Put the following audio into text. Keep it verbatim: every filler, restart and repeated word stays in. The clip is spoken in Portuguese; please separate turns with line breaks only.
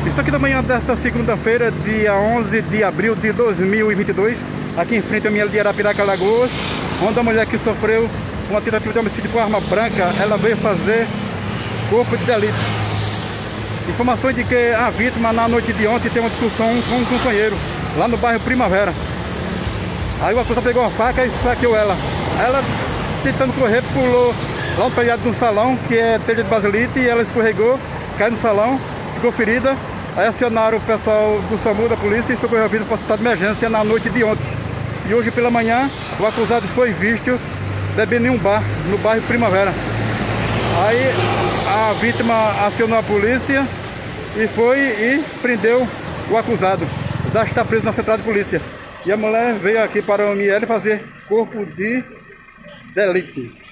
Estou aqui na manhã desta segunda-feira, dia onze de abril de dois mil e vinte e dois, aqui em frente ao M L de Arapiraca, Alagoas, onde a mulher que sofreu uma tentativa de homicídio com arma branca, ela veio fazer corpo de delito. Informações de que a vítima, na noite de ontem, teve uma discussão com um companheiro, lá no bairro Primavera. Aí o acusado pegou uma faca e esfaqueou ela. Ela, tentando correr, pulou lá no telhado de um salão, que é telha de baselite, e ela escorregou, caiu no salão, ficou ferida. Aí acionaram o pessoal do SAMU, da polícia, e socorreu a vida para o hospital de emergência na noite de ontem. E hoje pela manhã, o acusado foi visto bebendo em um bar, no bairro Primavera. Aí a vítima acionou a polícia e foi e prendeu o acusado. Já está preso na central de polícia. E a mulher veio aqui para o M L fazer corpo de delito.